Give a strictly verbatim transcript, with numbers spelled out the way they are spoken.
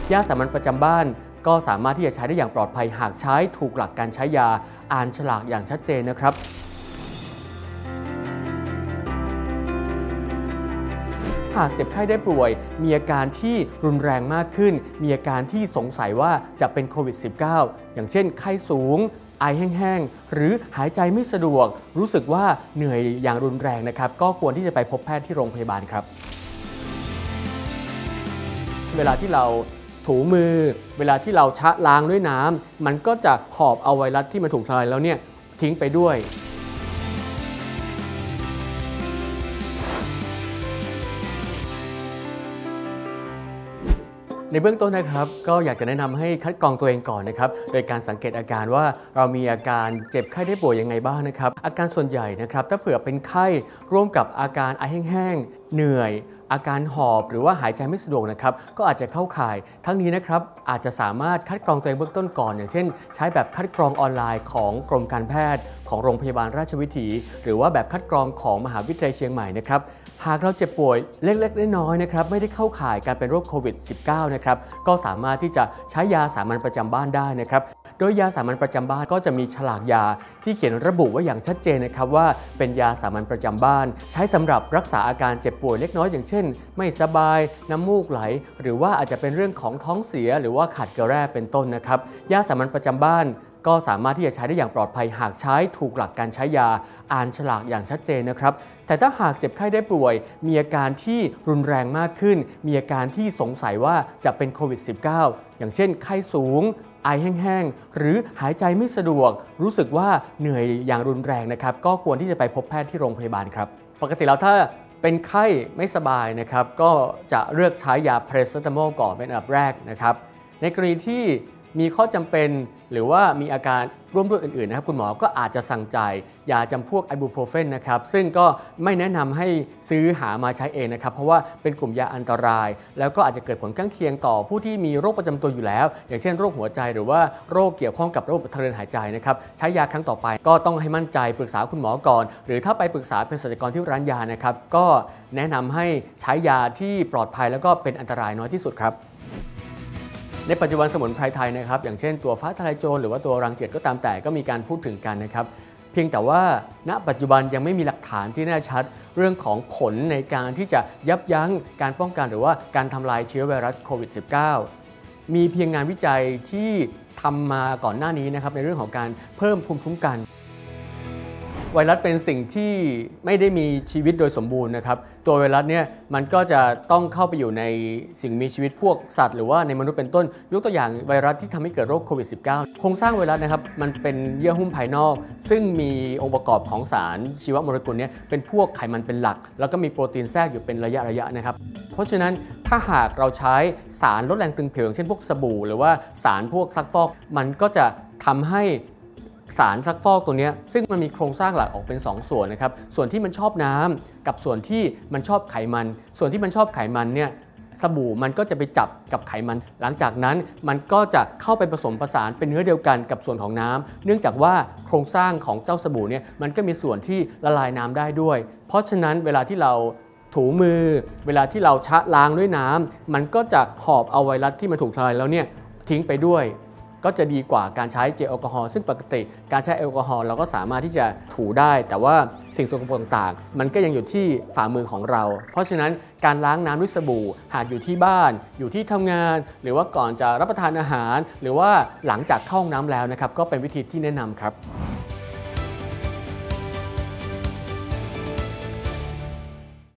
ยาสามัญประจำบ้านก็สามารถที่จะใช้ได้อย่างปลอดภัยหากใช้ถูกหลักการใช้ยาอ่านฉลากอย่างชัดเจนนะครับหากเจ็บไข้ได้ป่วยมีอาการที่รุนแรงมากขึ้นมีอาการที่สงสัยว่าจะเป็นโควิด สิบเก้า อย่างเช่นไข้สูงไอแห้งๆหรือหายใจไม่สะดวกรู้สึกว่าเหนื่อยอย่างรุนแรงนะครับก็ควรที่จะไปพบแพทย์ที่โรงพยาบาลครับเวลาที่เราถูมือเวลาที่เราชะล้างด้วยน้ำมันก็จะหอบเอาไวรัสที่มันถูกทำลายแล้วเนี่ยทิ้งไปด้วยในเบื้องต้นนะครับก็อยากจะแนะนำให้คัดกรองตัวเองก่อนนะครับโดยการสังเกตอาการว่าเรามีอาการเจ็บไข้ได้ป่วยยังไงบ้างนะครับอาการส่วนใหญ่นะครับถ้าเผื่อเป็นไข้ร่วมกับอาการไอแห้งๆเหนื่อยอาการหอบหรือว่าหายใจไม่สะดวกนะครับก็อาจจะเข้าข่ายทั้งนี้นะครับอาจจะสามารถคัดกรองตัวเองเบื้องต้นก่อนอย่างเช่นใช้แบบคัดกรองออนไลน์ของกรมการแพทย์ของโรงพยาบาลราชวิถีหรือว่าแบบคัดกรองของมหาวิทยาลัยเชียงใหม่นะครับหากเราเจ็บป่วยเล็กๆน้อยๆนะครับไม่ได้เข้าข่ายการเป็นโรคโควิด สิบเก้า นะครับก็สามารถที่จะใช้ยาสามัญประจำบ้านได้นะครับโดยยาสามัญประจำบ้านก็จะมีฉลากยาที่เขียนระบุไว้อย่างชัดเจนนะครับว่าเป็นยาสามัญประจำบ้านใช้สำหรับรักษาอาการเจ็บป่วยเล็กน้อยอย่างเช่นไม่สบายน้ำมูกไหลหรือว่าอาจจะเป็นเรื่องของท้องเสียหรือว่าขาดเกลือแร่เป็นต้นนะครับยาสามัญประจำบ้านก็สามารถที่จะใช้ได้อย่างปลอดภัยหากใช้ถูกหลักการใช้ยาอ่านฉลากอย่างชัดเจนนะครับแต่ถ้าหากเจ็บไข้ได้ป่วยมีอาการที่รุนแรงมากขึ้นมีอาการที่สงสัยว่าจะเป็นโควิด สิบเก้า อย่างเช่นไข้สูงไอแห้งๆหรือหายใจไม่สะดวกรู้สึกว่าเหนื่อยอย่างรุนแรงนะครับก็ควรที่จะไปพบแพทย์ที่โรงพยาบาลครับปกติแล้วถ้าเป็นไข้ไม่สบายนะครับก็จะเลือกใช้ยาพาราเซตามอลก่อนเป็นอันดับแรกนะครับในกรณีที่มีข้อจำเป็นหรือว่ามีอาการร่วมด้วยอื่นๆนะครับคุณหมอก็อาจจะสั่งจ่ายยาจำพวกไอบูโพรเฟนนะครับซึ่งก็ไม่แนะนำให้ซื้อหามาใช้เองนะครับเพราะว่าเป็นกลุ่มยาอันตรายแล้วก็อาจจะเกิดผลข้างเคียงต่อผู้ที่มีโรคประจำตัวอยู่แล้วอย่างเช่นโรคหัวใจหรือว่าโรคเกี่ยวข้องกับระบบทางเดินหายใจนะครับใช้ยาครั้งต่อไปก็ต้องให้มั่นใจปรึกษาคุณหมอก่อนหรือถ้าไปปรึกษาเภสัชกรที่ร้านยานะครับก็แนะนำให้ใช้ยาที่ปลอดภัยแล้วก็เป็นอันตรายน้อยที่สุดครับในปัจจุบันสมุนไพรไทยนะครับอย่างเช่นตัวฟ้าทะลายโจรหรือว่าตัวรังเจียดก็ตามแต่ก็มีการพูดถึงกันนะครับเพียงแต่ว่าณปัจจุบันยังไม่มีหลักฐานที่แน่ชัดเรื่องของผลในการที่จะยับยั้งการป้องกันหรือว่าการทำลายเชื้อไวรัสโควิด สิบเก้า มีเพียงงานวิจัยที่ทำมาก่อนหน้านี้นะครับในเรื่องของการเพิ่มภูมิคุ้มกันไวรัสเป็นสิ่งที่ไม่ได้มีชีวิตโดยสมบูรณ์นะครับตัวไวรัสเนี่ยมันก็จะต้องเข้าไปอยู่ในสิ่งมีชีวิตพวกสัตว์หรือว่าในมนุษย์เป็นต้นยกตัวอย่างไวรัสที่ทำให้เกิดโรคโควิด สิบเก้า โครงสร้างไวรัสนะครับมันเป็นเยื่อหุ้มภายนอกซึ่งมีองค์ประกอบของสารชีวโมเลกุลเนี่ยเป็นพวกไขมันเป็นหลักแล้วก็มีโปรตีนแทรกอยู่เป็นระยะระยะนะครับเพราะฉะนั้นถ้าหากเราใช้สารลดแรงตึงผิวอย่างเช่นพวกสบู่หรือว่าสารพวกซักฟอกมันก็จะทำให้สารซักฟอกตัวนี้ซึ่งมันมีโครงสร้างหลักออกเป็นสองส่วนนะครับส่วนที่มันชอบน้ำกับส่วนที่มันชอบไขมันส่วนที่มันชอบไขมันเนี่ยสบู่มันก็จะไปจับกับไขมันหลังจากนั้นมันก็จะเข้าไปผสมผสานเป็นเนื้อเดียวกันกับส่วนของน้ำเนื่องจากว่าโครงสร้างของเจ้าสบู่เนี่ยมันก็มีส่วนที่ละลายน้ำได้ด้วยเพราะฉะนั้นเวลาที่เราถูมือเวลาที่เราชะล้างด้วยน้ำมันก็จะหอบเอาไวรัสที่มันถูกทำลายแล้วเนี่ยทิ้งไปด้วยก็จะดีกว่าการใช้เจลแอลกอฮอล์ซึ่งปกติการใช้แอลกอฮอล์เราก็สามารถที่จะถูได้แต่ว่าสิ่งสกปรกต่างๆมันก็ยังอยู่ที่ฝ่ามือของเราเพราะฉะนั้นการล้างน้ำด้วยสบู่หากอยู่ที่บ้านอยู่ที่ทำงานหรือว่าก่อนจะรับประทานอาหารหรือว่าหลังจากเข้าห้องน้ำแล้วนะครับก็เป็นวิธีที่แนะนำครับ